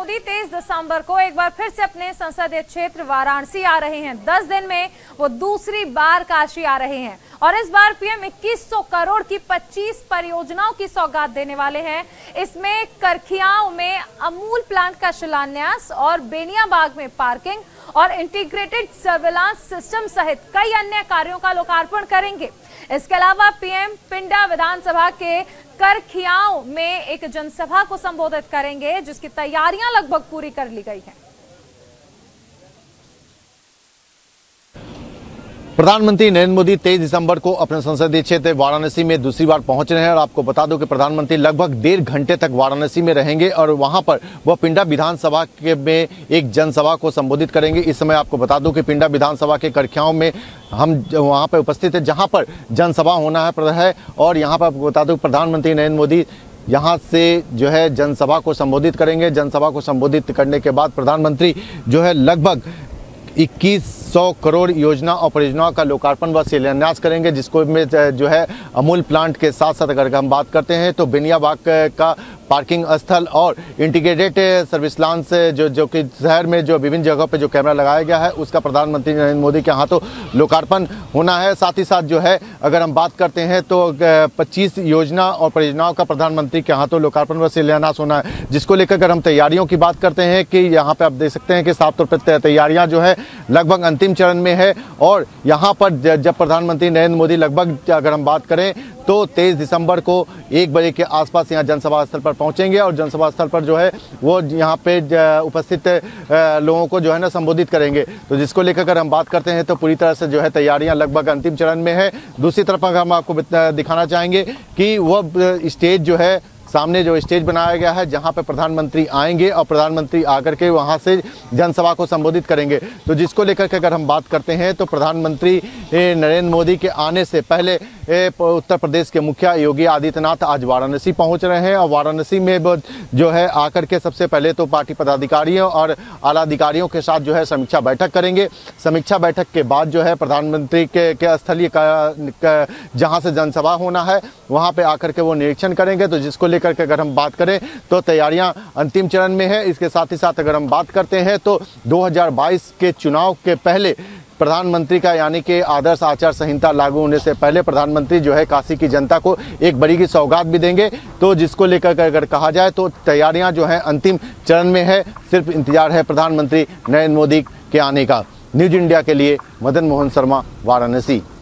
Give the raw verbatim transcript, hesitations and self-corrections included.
मोदी तेईस दिसंबर को एक बार फिर से अपने संसदीय क्षेत्र वाराणसी आ रहे हैं। दस दिन में वो दूसरी बार काशी आ रहे हैं और इस बार पीएम इक्कीस सौ करोड़ की पच्चीस परियोजनाओं की सौगात देने वाले हैं। इसमें करखियाओं में अमूल प्लांट का शिलान्यास और बेनियाबाग में पार्किंग और इंटीग्रेटेड सर्विलांस सिस्टम सहित कई अन्य कार्यों का लोकार्पण करेंगे। इसके अलावा पीएम पिंडा विधानसभा के करखियाओं में एक जनसभा को संबोधित करेंगे, जिसकी तैयारियां लगभग पूरी कर ली गई हैं। प्रधानमंत्री नरेंद्र मोदी तेईस दिसंबर को अपने संसदीय क्षेत्र वाराणसी में दूसरी बार पहुंच रहे हैं और आपको बता दूं कि प्रधानमंत्री लगभग डेढ़ घंटे तक वाराणसी में रहेंगे और वहां पर वह पिंडा विधानसभा के में एक जनसभा को संबोधित करेंगे। इस समय आपको बता दूं कि पिंडा विधानसभा के करखियाओं में हम वहां पर उपस्थित है, जहां पर जनसभा होना है और यहाँ पर आपको बता दूं प्रधानमंत्री नरेंद्र मोदी यहाँ से जो है जनसभा को संबोधित करेंगे। जनसभा को संबोधित करने के बाद प्रधानमंत्री जो है लगभग इक्कीस सौ करोड़ योजना और परियोजनाओं का लोकार्पण व शिलान्यास करेंगे, जिसको में जो है अमूल प्लांट के साथ साथ अगर हम बात करते हैं तो बेनियाबाग का पार्किंग स्थल और इंटीग्रेटेड सर्विलांस जो जो कि शहर में जो विभिन्न जगहों पे जो कैमरा लगाया गया है उसका प्रधानमंत्री नरेंद्र मोदी के हाथों लोकार्पण होना है। साथ ही साथ जो है अगर हम बात करते हैं तो पच्चीस योजना और परियोजनाओं का प्रधानमंत्री के हाथों लोकार्पण व शिलान्यास होना है, जिसको लेकर अगर हम तैयारियों की बात करते हैं कि यहाँ पे आप देख सकते हैं कि साफ तौर पर तैयारियाँ जो है लगभग अंतिम चरण में है। और यहाँ पर जब प्रधानमंत्री नरेंद्र मोदी लगभग अगर हम बात करें तो तेईस दिसंबर को एक बजे के आसपास यहाँ जनसभा स्थल पर पहुंचेंगे और जनसभा स्थल पर जो है वो यहाँ पे उपस्थित लोगों को जो है ना संबोधित करेंगे। तो जिसको लेकर अगर हम बात करते हैं तो पूरी तरह से जो है तैयारियां लगभग अंतिम चरण में है। दूसरी तरफ अगर हम आपको दिखाना चाहेंगे कि वह स्टेज जो है सामने जो स्टेज बनाया गया है जहां पे प्रधानमंत्री आएंगे और प्रधानमंत्री आकर के वहां से जनसभा को संबोधित करेंगे। तो जिसको लेकर के अगर हम बात करते हैं तो प्रधानमंत्री नरेंद्र मोदी के आने से पहले उत्तर प्रदेश के मुखिया योगी आदित्यनाथ आज वाराणसी पहुंच रहे हैं और वाराणसी में जो है आकर के सबसे पहले तो पार्टी पदाधिकारियों और आला अधिकारियों के साथ जो है समीक्षा बैठक करेंगे। समीक्षा बैठक के बाद जो है प्रधानमंत्री के, के स्थलीय जहां से जनसभा होना है वहां पे आकर के वो निरीक्षण करेंगे। तो जिसको लेकर के अगर हम बात करें तो तैयारियां अंतिम चरण में है। इसके साथ ही साथ अगर हम बात करते हैं तो दो हज़ार बाईस के चुनाव के पहले प्रधानमंत्री का यानी कि आदर्श आचार संहिता लागू होने से पहले प्रधानमंत्री जो है काशी की जनता को एक बड़ी की सौगात भी देंगे। तो जिसको लेकर अगर कहा जाए तो तैयारियां जो है अंतिम चरण में है, सिर्फ इंतजार है प्रधानमंत्री नरेंद्र मोदी के आने का। न्यूज इंडिया के लिए मदन मोहन शर्मा, वाराणसी।